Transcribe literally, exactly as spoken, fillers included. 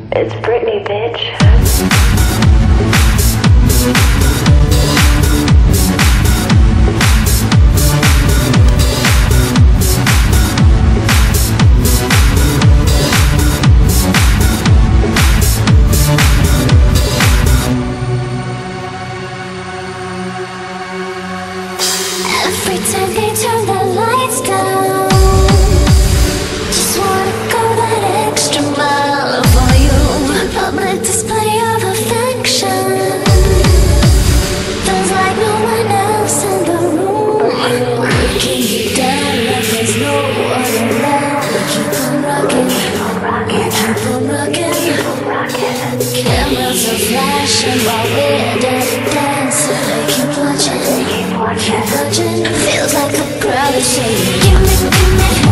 It's Britney, bitch. Every time they turn the lights down, just wanna go that extra mile for you. Public display of affection, feels like no one else in the room. Breaking you down like there's no other around. We keep on rocking, we keep on rocking. Cameras are flashing while we're dancing. They keep watching, keep watching. Feels like a crowd is saying, gimme, gimme.